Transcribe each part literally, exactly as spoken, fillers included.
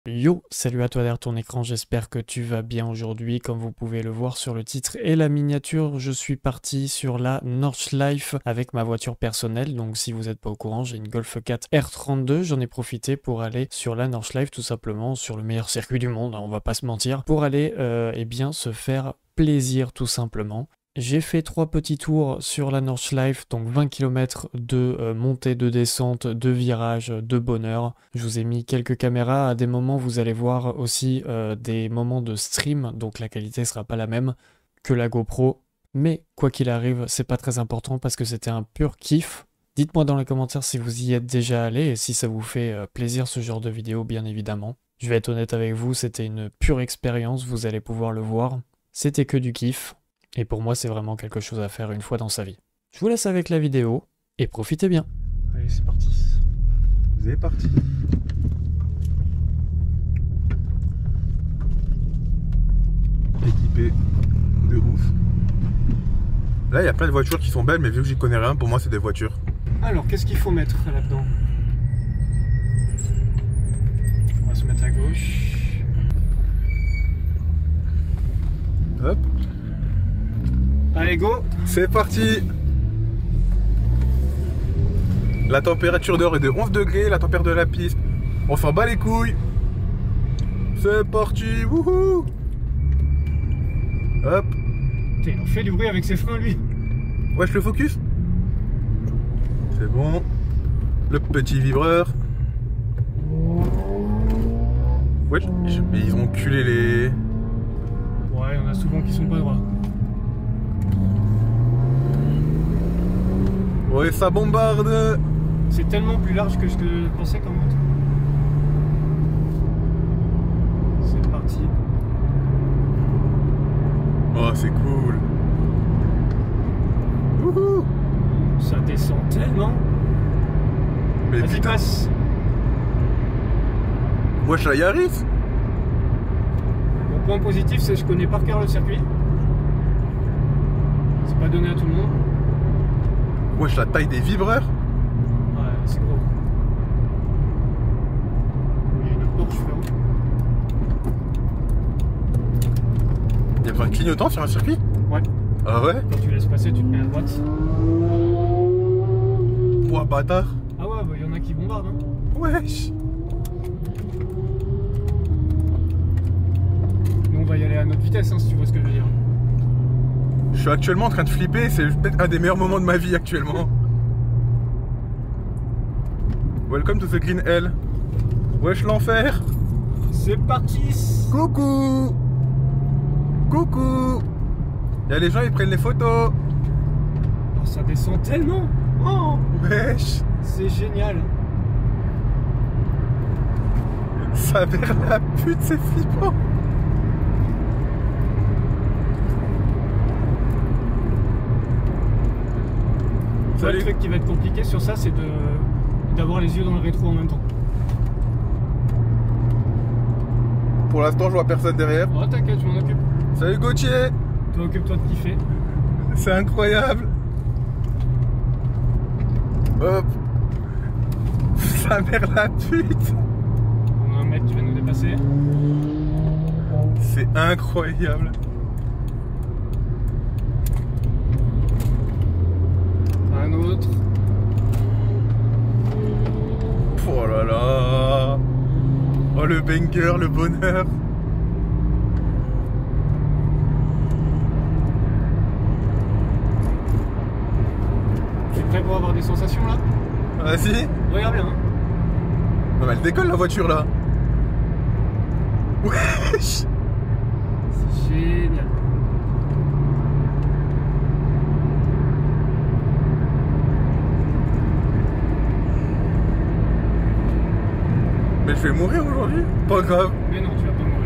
Yo, salut à toi derrière ton écran, j'espère que tu vas bien aujourd'hui. Comme vous pouvez le voir sur le titre et la miniature, je suis parti sur la Nordschleife avec ma voiture personnelle. Donc si vous n'êtes pas au courant, j'ai une Golf quatre R trente-deux, j'en ai profité pour aller sur la Nordschleife tout simplement, sur le meilleur circuit du monde, hein, on va pas se mentir, pour aller euh, eh bien se faire plaisir tout simplement. J'ai fait trois petits tours sur la Nordschleife, donc vingt kilomètres de euh, montée, de descente, de virage, de bonheur. Je vous ai mis quelques caméras, à des moments vous allez voir aussi euh, des moments de stream, donc la qualité sera pas la même que la GoPro. Mais quoi qu'il arrive, c'est pas très important parce que c'était un pur kiff. Dites-moi dans les commentaires si vous y êtes déjà allé et si ça vous fait euh, plaisir ce genre de vidéo, bien évidemment. Je vais être honnête avec vous, c'était une pure expérience, vous allez pouvoir le voir. C'était que du kiff. Et pour moi, c'est vraiment quelque chose à faire une fois dans sa vie. Je vous laisse avec la vidéo et profitez bien. Allez, c'est parti. Vous êtes parti. Équipé de ouf. Là, il y a plein de voitures qui sont belles, mais vu que j'y connais rien, pour moi, c'est des voitures. Alors, qu'est-ce qu'il faut mettre là-dedans? On va se mettre à gauche. Hop. Allez, go! C'est parti. La température dehors est de onze degrés, la température de la piste, on s'en bat les couilles. C'est parti, wouhou. Hop. Putain, il en fait du bruit avec ses freins, lui. Wesh, le focus. C'est bon. Le petit vibreur. Wesh, mais ils ont culé les... Ouais, il y en a souvent qui sont pas droits. Ouais, ça bombarde. C'est tellement plus large que ce que je pensais comme route. C'est parti. Oh, c'est cool. Wouhou. Ça descend tellement. Mais Vas-y, putain. passe. Wesh, la Yaris. Mon point positif, c'est que je connais par cœur le circuit. C'est pas donné à tout le monde. Wesh, la taille des vibreurs. Ouais, c'est gros. Il y a une Porsche, frérot. Il y a besoin de clignotant sur un circuit? Ouais. Ah ouais? Quand tu laisses passer, tu te mets à droite. Ouah, bâtard. Ah ouais, bah il y en a qui bombardent, hein. Wesh. Nous, on va y aller à notre vitesse, hein, si tu vois ce que je veux dire. Je suis actuellement en train de flipper, c'est peut-être un des meilleurs moments de ma vie actuellement. Welcome to the Green Hell. Wesh, l'enfer. C'est parti. Coucou. Coucou. Il y a les gens, ils prennent les photos. Oh, ça descend tellement. Oh, Wesh. c'est génial. Ça perd la pute, c'est flippant. Le truc qui va être compliqué sur ça, c'est de d'avoir les yeux dans le rétro en même temps. Pour l'instant, je vois personne derrière. Oh, t'inquiète, je m'en occupe. Salut Gauthier. Toi, occupe-toi de kiffer. C'est incroyable. Hop. Ça merde la pute. On a un mec qui va nous dépasser. C'est incroyable. Un autre. Oh là là. Oh, le banger, le bonheur. Tu es prêt pour avoir des sensations là? Vas-y. Regarde bien. Hein. Non, mais elle décolle la voiture là. Wesh. C'est génial. Mais je vais mourir aujourd'hui. Pas grave. Mais non, tu vas pas mourir.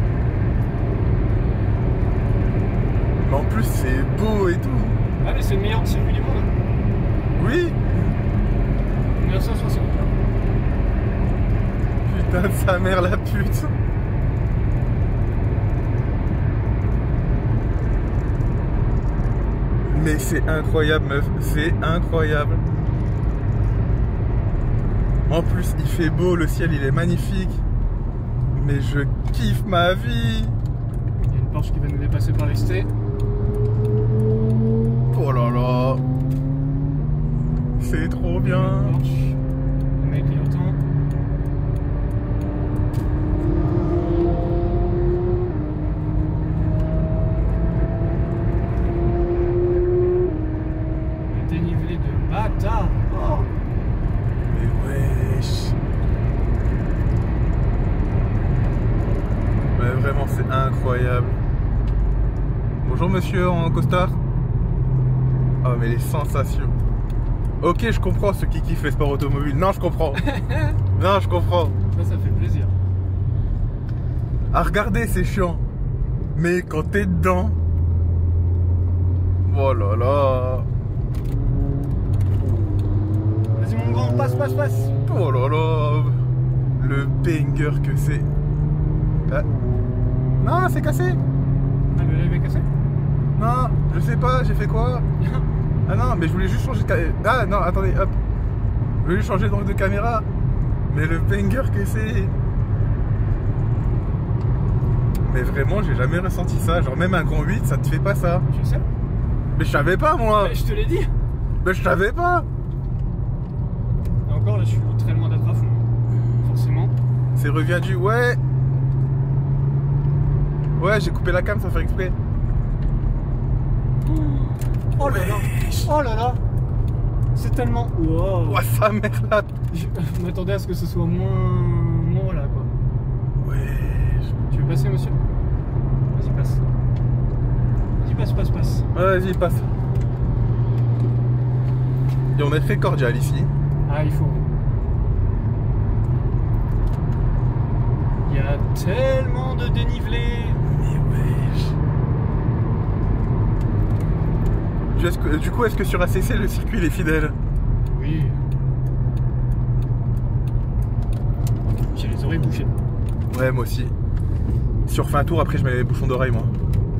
Mais en plus, c'est beau et tout. Ah, mais c'est le meilleur circuit du monde. Oui. neuf cent soixante. Putain de sa mère la pute. Mais c'est incroyable meuf, c'est incroyable. En plus, il fait beau, le ciel il est magnifique. Mais je kiffe ma vie. Il y a une Porsche qui va nous dépasser par l'exté. Oh là là. C'est trop bien. Porsche. Le mec il entend. Le dénivelé de bâtard. Oh. Mais wesh. Mais vraiment c'est incroyable. Bonjour monsieur en costard. Oh mais les sensations. Ok, je comprends ceux qui kiffent les sports automobiles. Non, je comprends. Non, je comprends. Ça, ça fait plaisir. À regarder, c'est chiant. Mais quand t'es dedans... Oh là là. Vas-y mon grand, passe, passe, passe. Oh là là. Le banger que c'est. Ah. Non, c'est cassé. Ah, le lève est cassé. Non, je sais pas, j'ai fait quoi? Ah non, mais je voulais juste changer de caméra. Ah non, attendez, hop. Je voulais juste changer d'angle de caméra. Mais le banger que c'est. Mais vraiment, j'ai jamais ressenti ça. Genre, même un grand huit, ça te fait pas ça. Je sais. Mais je savais pas, moi. Mais je te l'ai dit. Mais je savais pas. Et encore là, je suis très loin d'être à fond. Forcément. C'est revient du. Ouais. Ouais, j'ai coupé la cam sans faire exprès. Oh là là. Oh là là. C'est tellement. Wow. Oh, sa mère là. Je m'attendais à ce que ce soit moins. moins là quoi. Ouais. Tu veux passer, monsieur? Vas-y, passe. Vas-y, passe, passe, passe. Ouais, vas-y, passe. Et on est très cordial ici. Ah, il faut. Il y a tellement de dénivelé. Mais wesh. Du, est-ce que- du coup, est-ce que sur A C C, le circuit il est fidèle? Oui. J'ai les oreilles bouchées. Ouais, moi aussi. Si on refait un tour, après je mets les bouchons d'oreille, moi.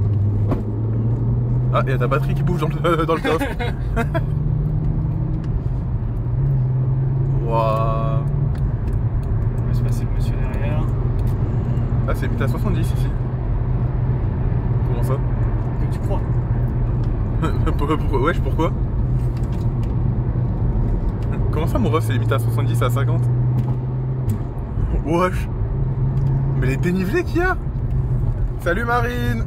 Ah, il y a ta batterie qui bouge dans le, dans le coffre. Waouh. On va se passer le monsieur derrière. Ah, c'est limité à soixante-dix ici. Comment ça? Que tu crois? Pourquoi, pourquoi- Wesh, pourquoi? Comment ça, mon ref, c'est limité à soixante-dix à cinquante? Wesh. Mais les dénivelés qu'il y a. Salut Marine.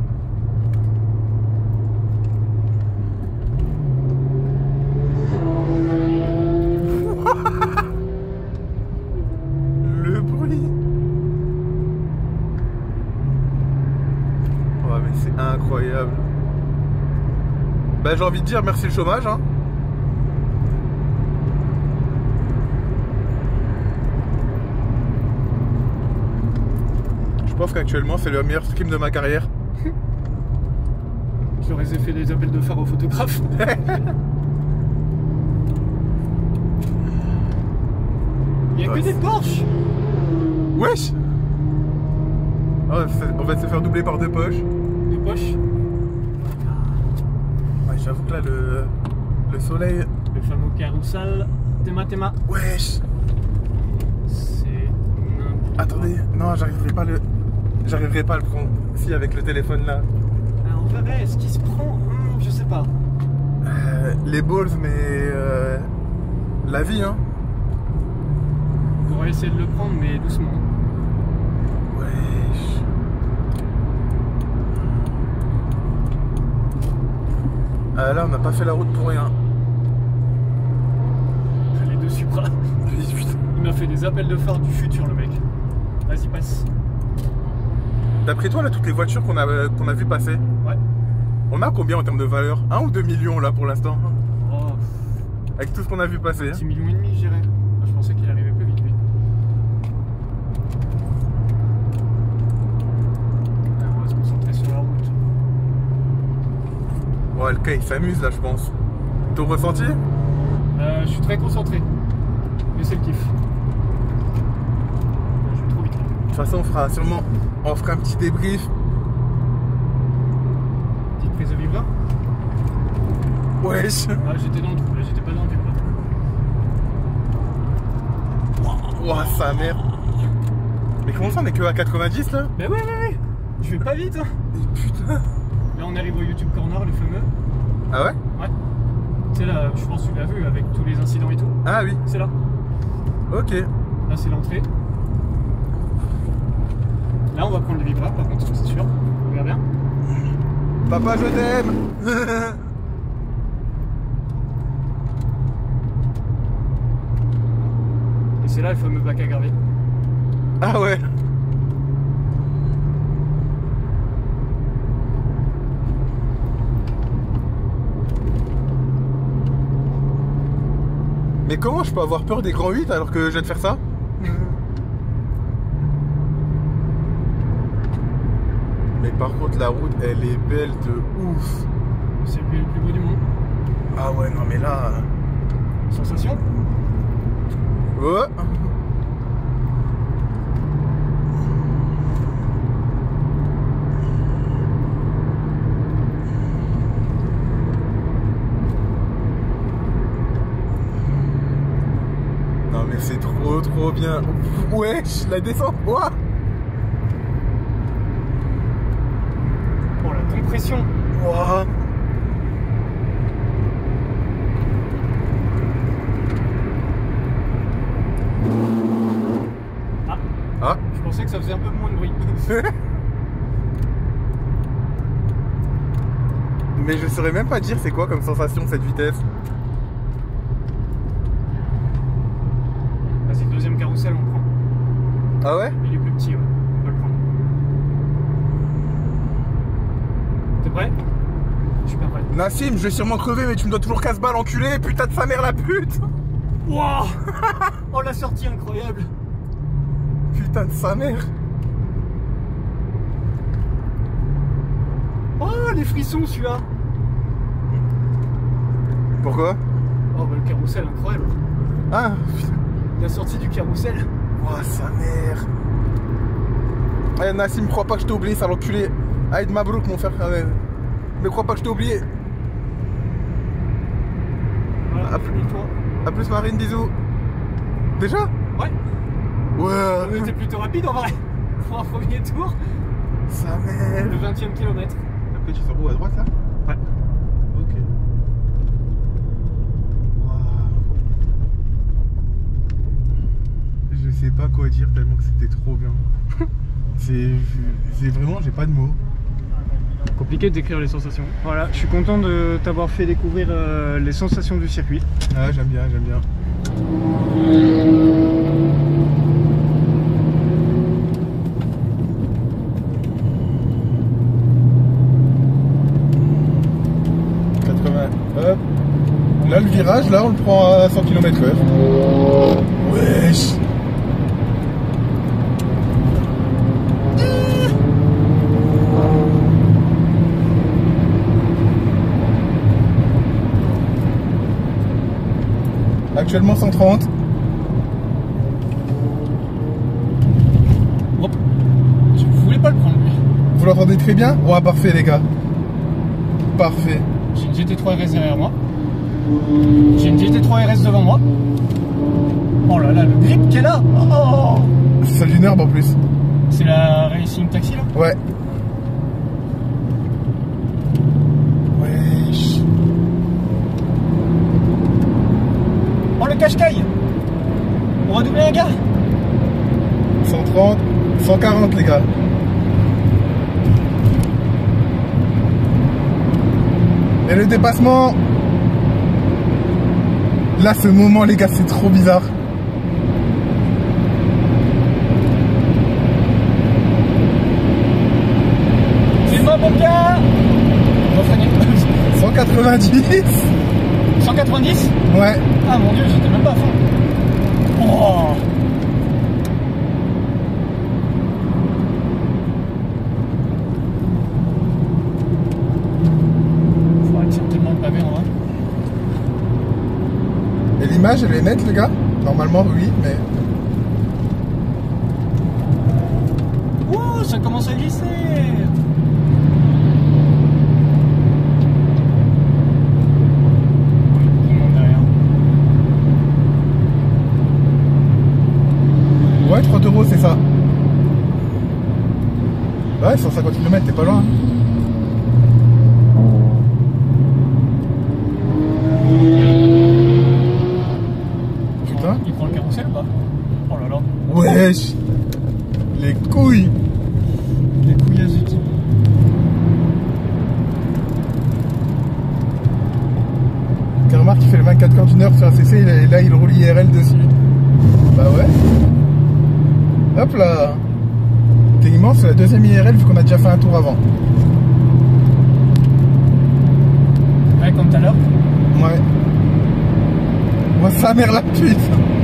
Le bruit. Oh mais c'est incroyable. Bah j'ai envie de dire merci le chômage hein. Je pense qu'actuellement c'est le meilleur stream de ma carrière. J'aurais fait des appels de phare aux photographes. Il y a que Ouais, des Porsche. Wesh. Ah, c'est- on va se faire doubler par deux poches. Des poches. Ouais, j'avoue que là le, le soleil. Le fameux carousel. Théma, théma. Wesh. C'est n'importe. Attendez, non j'arriverai pas à le. J'arriverai pas à le prendre. Si avec le téléphone là. Ah, on verrait. Est-ce qu'il se prend? Hum, Je sais pas. Euh, les balls mais euh, la vie hein. On va essayer de le prendre, mais doucement. Wesh. Ah là on n'a pas fait la route pour rien. Les deux Supra. Il m'a fait des appels de phare du futur, le mec. Vas-y, passe. D'après toi là toutes les voitures qu'on a, qu'on a vu passer, Ouais. on a combien en termes de valeur? Un ou deux millions là pour l'instant? Oh, Avec tout ce qu'on a vu passer hein. six millions et demi, je dirais. Ah, je pensais qu'il arrivait plus vite, lui. Ah, on va se concentrer sur la route. Ouais le cas il s'amuse là je pense. Ton ressenti? Euh, je suis très concentré. Mais c'est le kiff. Je vais trop vite. De toute façon on fera sûrement on fera un petit débrief. Petite prise de vibreur. Wesh. Ah, j'étais dans le trou, là, j'étais pas dans le vibreur. Ouah sa mère. Mais comment ça, on est que à quatre-vingt-dix là? Mais ouais, ouais, ouais. Je vais pas vite. Hein. Mais putain. Là, on arrive au YouTube Corner, le fameux. Ah ouais? Ouais. C'est là, je pense que tu l'as vu avec tous les incidents et tout. Ah oui. C'est là. Ok. Là, c'est l'entrée. Là, on va prendre le vibreur, par contre, c'est sûr. Regarde bien. Papa, je t'aime. Et c'est là le fameux bac à gravier. Ah ouais. Mais comment je peux avoir peur des grands huit alors que je viens de faire ça? Mais par contre la route elle est belle de ouf. C'est le plus beau du monde. Ah ouais non mais là... Sensation? Ouais. Non mais c'est trop trop bien. Wesh, la descente, ouah. Oh la compression. Ouah. Ah. Ah. Je pensais que ça faisait un peu moins de bruit. Mais je saurais même pas dire c'est quoi comme sensation cette vitesse. Vas-y, deuxième carrousel, on prend. Ah ouais? Il est plus petit, ouais. On peut le prendre. T'es prêt? Je suis pas prêt. Nassim, je vais sûrement crever mais tu me dois toujours casse-balle enculé, putain de sa mère la pute. Wouah. Oh la sortie incroyable. Putain de sa mère. Oh les frissons celui-là. Pourquoi? Oh bah le carrousel incroyable. Ah putain. La sortie du carrousel. Oh sa mère. Eh Nassim, crois pas que je t'ai oublié, sale enculé. Aïd Mabrouk mon frère. Mais crois pas que je t'ai oublié. Voilà, A plus, toi. à plus Marine, bisous. Déjà? Ouais. Ouais. On était plutôt rapide en vrai. Pour un premier tour. Sa mère. Le vingtième kilomètre. Après tu sors où, à droite là? Ouais. Ok. Waouh. Je sais pas quoi dire tellement que c'était trop bien. C'est c'est vraiment, j'ai pas de mots. Compliqué de décrire les sensations. Voilà, je suis content de t'avoir fait découvrir euh, les sensations du circuit. Ah j'aime bien, j'aime bien. quatre-vingts. Hop. Là le virage, là on le prend à cent kilomètres heure. Wesh. Actuellement cent trente. Hop. Je voulais pas le prendre lui. Vous l'entendez très bien? Ouais, parfait les gars. Parfait. J'ai une G T trois R S derrière moi. J'ai une G T trois R S devant moi. Oh là là, le grip qu'elle a. Oh. C'est une herbe en plus. C'est la Racing Taxi là? Ouais. Wesh. Oh le cache-caille. On va doubler un gars. cent trente, cent quarante les gars. Et le dépassement. Là ce moment les gars c'est trop bizarre. C'est moi mon gars. On va freiner. cent quatre-vingt-dix. cent quatre-vingt-dix. Ouais. Ah mon dieu, j'étais même pas à fond. Oh. Faudrait que c'est tellement pavé en vrai. Et l'image elle est nette les gars? Normalement oui mais... Ouh, ça commence à glisser. Ouais, trente euros c'est ça. Ouais, cent cinquante kilomètres, t'es pas loin. Putain. Il prend le carrousel ou pas? Oh là là. Wesh. Les couilles. Les couilles aziques. T'as remarqué qu'il fait le vingt-quatre heures d'une heure sur A C C et là il roule I R L dessus. Bah ouais. Hop là. Techniquement c'est la deuxième I R L vu qu'on a déjà fait un tour avant. Ouais, comme tout à l'heure. Ouais. Moi sa mère la pute.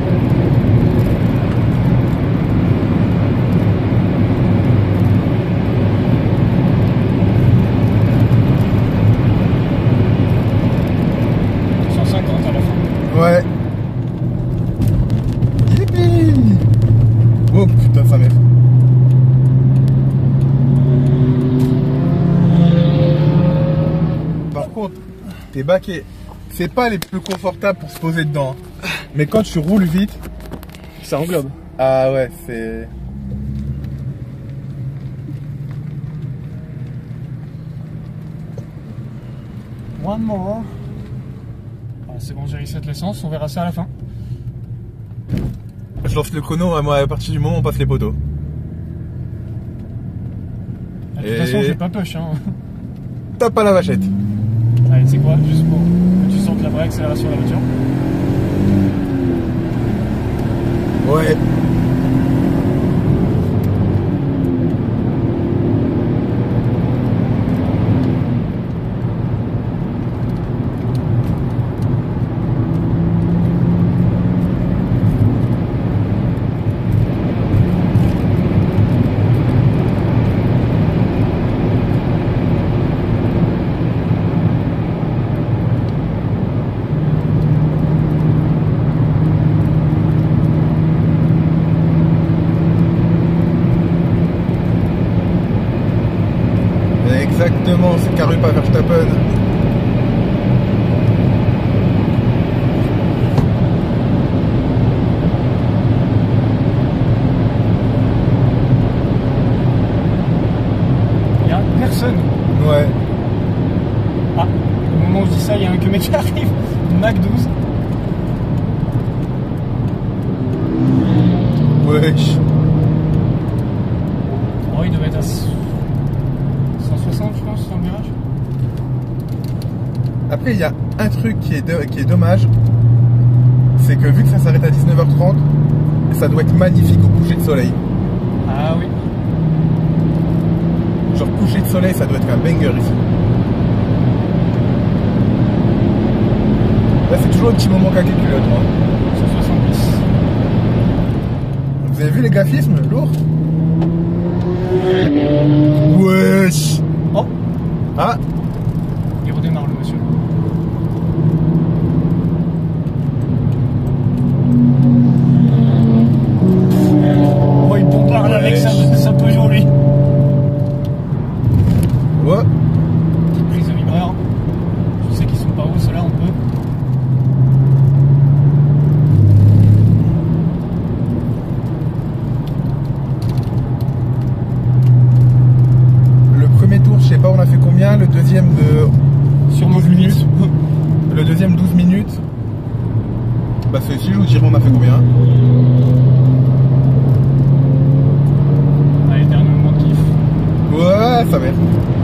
cent cinquante à la fin. Ouais. Yippee. Oh putain sa mère. Par contre, tes baquets, c'est pas les plus confortables pour se poser dedans. Mais quand tu roules vite, Ça englobe. ah ouais, c'est... One more. Ah, c'est bon, j'ai reset l'essence, on verra ça à la fin. Je lance le chrono moi, à partir du moment où on passe les poteaux. De toute Et- façon, j'ai pas push. Hein. Tape à la vachette. Allez, c'est quoi? Juste pour que tu sentes la vraie accélération de la voiture. Ouais. Exactement, c'est Carupa Verstappen. Il y a personne. Ouais. Ah, au moment où je dis ça, il y a un que mec qui arrive. Mac douze. Wesh. Oh, il devait être à cent soixante, je pense, sur le virage. Après, il y a un truc qui est, de- qui est dommage, c'est que vu que ça s'arrête à dix-neuf heures trente, ça doit être magnifique au coucher de soleil. Ah oui. Genre coucher de soleil, ça doit être un banger ici. Là, c'est toujours un petit moment caqué culotte, moi. cent soixante-dix. Vous avez vu les graphismes lourds? Wesh. Oh, Ah, il redémarre le monsieur. Oh, il bombarde avec Ouais. sa, sa Peugeot, lui. ouais. Petite prise de vibreur. Je sais qu'ils sont pas hauts, ceux-là, on peut. Le premier tour, je sais pas, on a fait combien? Le deuxième de Sûrement douze minutes. Le deuxième douze minutes. Bah celui-ci, je vous dirai on a fait combien. Allez, dernier moment de kiff. Ouais, ça va.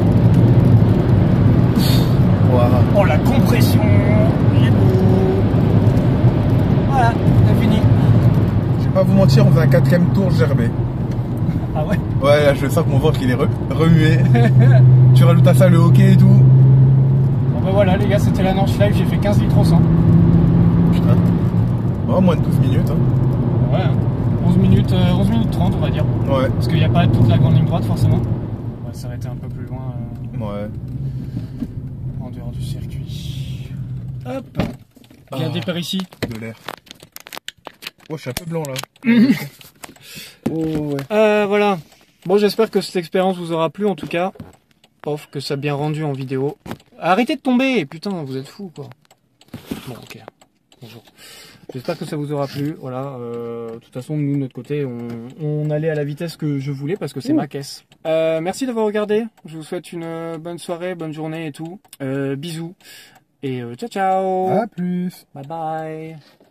Voilà. Oh, la compression. Il est beau. Voilà, c'est fini. Je vais pas vous mentir, on faisait un quatrième tour gerbé. Ah ouais. Ouais, là, je sens que mon ventre il est re- remué. Tu rajoutes à ça le hockey et tout. Bon bah voilà les gars, c'était la North Live, j'ai fait quinze litres au cent. Putain. Oh, moins de douze minutes. Hein. Ouais, hein. onze minutes, euh, onze minutes trente on va dire. Ouais. Parce qu'il n'y a pas toute la grande ligne droite forcément. On va s'arrêter un peu plus loin euh, Ouais. en dehors du circuit. Hop. Il y a Ah. des péricies. De l'air. Oh, je suis un peu blanc là. Oh, ouais. Euh, voilà. Bon, j'espère que cette expérience vous aura plu en tout cas. Ouf, que ça a bien rendu en vidéo. Arrêtez de tomber, putain, vous êtes fous quoi. Bon, ok. Bonjour. J'espère que ça vous aura plu. Voilà. Euh, de toute façon, nous de notre côté, on, on allait à la vitesse que je voulais parce que c'est ma caisse. Euh, merci d'avoir regardé. Je vous souhaite une bonne soirée, bonne journée et tout. Euh, bisous. Et euh, ciao ciao. À plus. Bye bye.